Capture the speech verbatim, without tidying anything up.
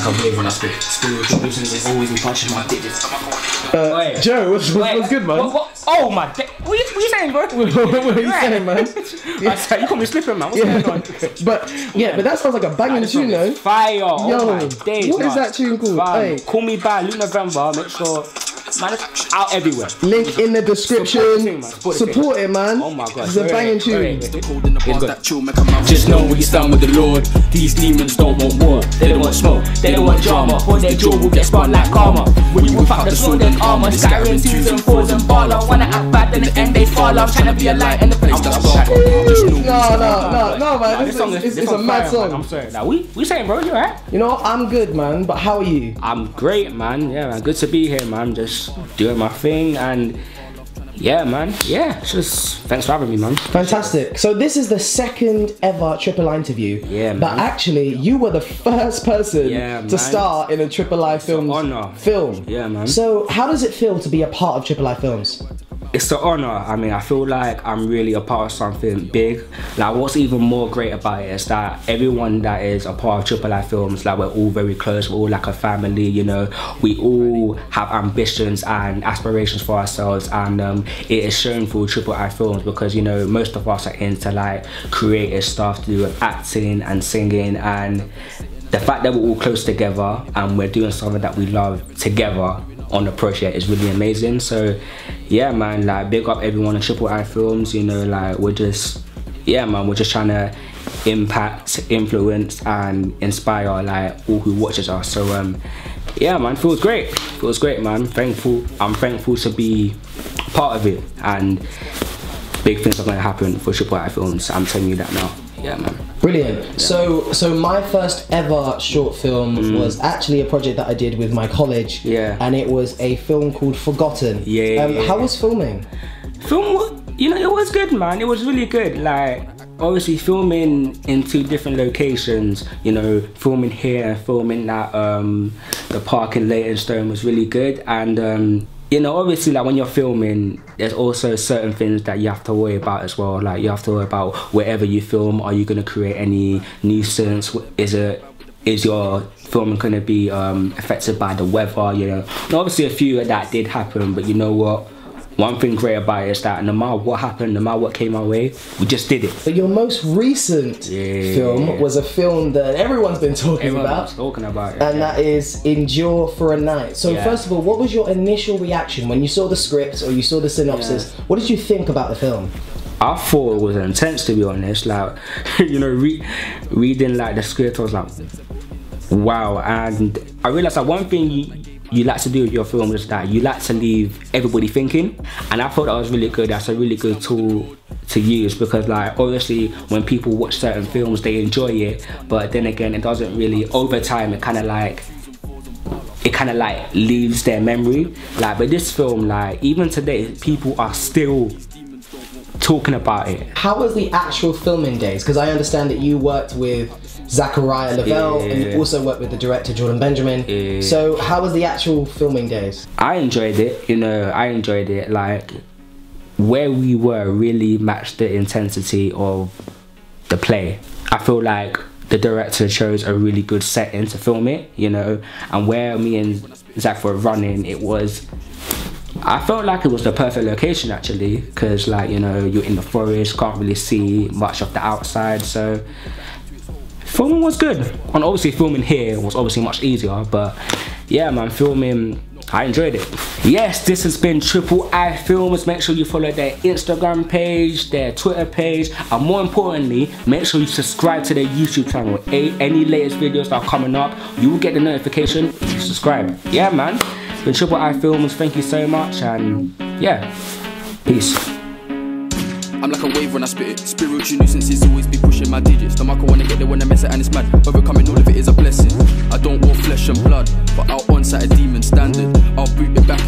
like a wave when I spit. Spiritual business always be punching my digits. Uh, Wait. Joe, what's, what's, what's good, man? What, what? Oh my day. What, what you saying, bro? what, what are you saying, man? Yeah. You call me slipping, man. What's yeah. going on? But yeah, but that sounds like a banging nah, tune, though. Fire! Yo, oh my days, what man. is that tune called? Hey. Call me by Luke November. Make sure. Man, it's out everywhere. Link in the description. Support, the thing, man. Support, the Support it, man. Oh my god. It's a banging tune. Just know when you stand with the Lord. These demons don't want war. They don't want smoke. They don't want drama. For their jaw will get spun like karma. When you whip out the sword and armor, scattering twos and fours and baller. Wanna act bad, in the end they fall off. Trying to be a light in the place that's dark. No, no, no, no, man. This, song is, is, it's, it's a mad song. Man. I'm sorry. Now, we, we saying, bro, you alright? You know, I'm good, man. But how are you? I'm great, man. Yeah, man. Good to be here, man. Just doing my thing and yeah, man. Yeah, just thanks for having me, man. Fantastic. So this is the second ever Triple I interview. Yeah, man. But actually, you were the first person yeah, to man. star in a Triple I Films honor. film. Yeah, man. So how does it feel to be a part of Triple I Films? It's an honor. I mean, I feel like I'm really a part of something big. Like, what's even more great about it is that everyone that is a part of Triple I Films, like, we're all very close. We're all like a family, you know. We all have ambitions and aspirations for ourselves, and um, it is shown through Triple I Films because, you know, most of us are into like creative stuff to do with acting and singing, and the fact that we're all close together and we're doing something that we love together on the project is really amazing. So yeah, man, like, big up everyone in Triple I Films. You know, like, we're just, yeah, man, we're just trying to impact, influence and inspire like all who watches us. So um yeah, man, feels great. Feels great, man. Thankful. I'm thankful to be part of it, and big things are going to happen for Triple I Films. I'm telling you that now. Yeah, man. Brilliant. Yeah. So, so my first ever short film mm. was actually a project that I did with my college. Yeah. And it was a film called Forgotten. Yeah. Um, yeah. How was filming? Film, you know, it was good, man. It was really good. Like, obviously filming in two different locations, you know, filming here and filming at um, the park in Leytonstone was really good. And um, you know, obviously, like, when you're filming, there's also certain things that you have to worry about as well. Like, you have to worry about wherever you film, are you going to create any nuisance? Is it, is your filming going to be um, affected by the weather? You know, and obviously a few of that did happen, but you know what? One thing great about it is that no matter what happened, no matter what came our way, we just did it. But your most recent yeah. film was a film that everyone's been talking Everyone's about. talking about it. And yeah. that is Endure for a Night. So yeah. first of all, what was your initial reaction when you saw the script or you saw the synopsis? Yeah. What did you think about the film? I thought it was intense, to be honest. Like, you know, re reading like the script, I was like, wow. And I realized that one thing you, you like to do with your film is that you like to leave everybody thinking, and I thought that was really good. That's a really good tool to use, because like, obviously when people watch certain films they enjoy it, but then again it doesn't really, over time it kind of like it kind of like leaves their memory. Like, but this film, like, even today people are still talking about it. How was the actual filming days? Because I understand that you worked with Zachariah Lavelle, yeah, and you also worked with the director Jordan Benjamin. Yeah. So how was the actual filming days? I enjoyed it, you know, I enjoyed it. Like, where we were really matched the intensity of the play. I feel like the director chose a really good setting to film it, you know, and where me and Zach were running, it was, I felt like it was the perfect location actually, because like, you know, you're in the forest, can't really see much of the outside, so filming was good. And obviously filming here was obviously much easier, but yeah, man, filming, I enjoyed it. Yes, this has been Triple I Films. Make sure you follow their Instagram page, their Twitter page, and more importantly, make sure you subscribe to their YouTube channel. A any latest videos that are coming up, you will get the notification if you subscribe. Yeah, man, it's been Triple I Films. Thank you so much, and yeah, peace. I'm like a wave when I spit it. Spiritual nuisances always be pushing my digits. The marker wanna get there when I mess it and it's mad. Overcoming all of it is a blessing. I don't want flesh and blood, but I'll on-site a demon standard. I'll boot it back